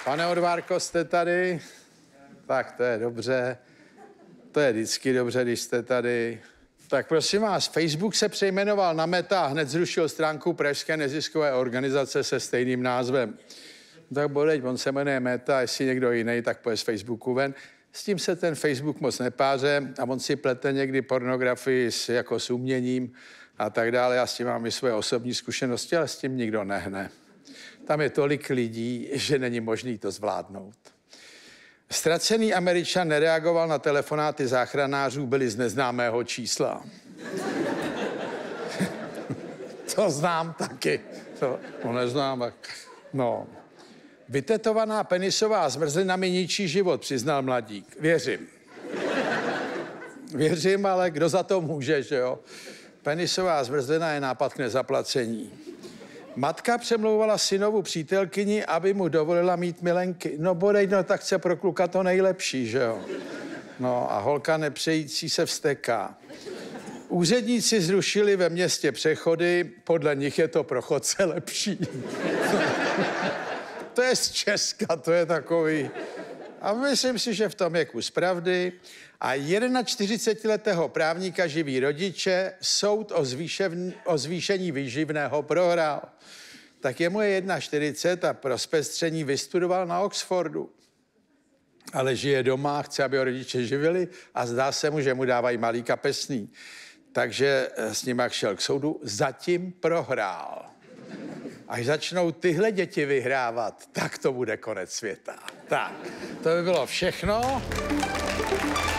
Pane Odvárko, jste tady? Tak to je dobře. To je vždycky dobře, když jste tady. Tak prosím vás, Facebook se přejmenoval na Meta a hned zrušil stránku pražské neziskové organizace se stejným názvem. Tak boleť, on se jmenuje Meta, jestli někdo jiný, tak půjde z Facebooku ven. S tím se ten Facebook moc nepáře a on si plete někdy pornografii s uměním a tak dále. Já s tím mám i své osobní zkušenosti, ale s tím nikdo nehne. Tam je tolik lidí, že není možný to zvládnout. Ztracený Američan nereagoval na telefonáty záchranářů, byli z neznámého čísla. To znám taky. To neznám. No. Vytetovaná penisová zmrzlina mi ničí život, přiznal mladík. Věřím. Věřím, ale kdo za to může, že jo? Penisová zmrzlina je nápad k nezaplacení. Matka přemlouvala synovu přítelkyni, aby mu dovolila mít milenky. No bodej, no tak chce pro kluka to nejlepší, že jo? No a holka nepřející se vzteká. Úředníci zrušili ve městě přechody, podle nich je to pro chodce lepší. To je z Česka, to je takový. A myslím si, že v tom je kus pravdy. A 41letého právníka živí rodiče, soud o zvýšení výživného prohrál. Tak jemu je 41 a pro zpestření vystudoval na Oxfordu. Ale žije doma, chce, aby ho rodiče živili a zdá se mu, že mu dávají malý kapesný. Takže s ním šel k soudu, zatím prohrál. Až začnou tyhle děti vyhrávat, tak to bude konec světa. Tak, to by bylo všechno.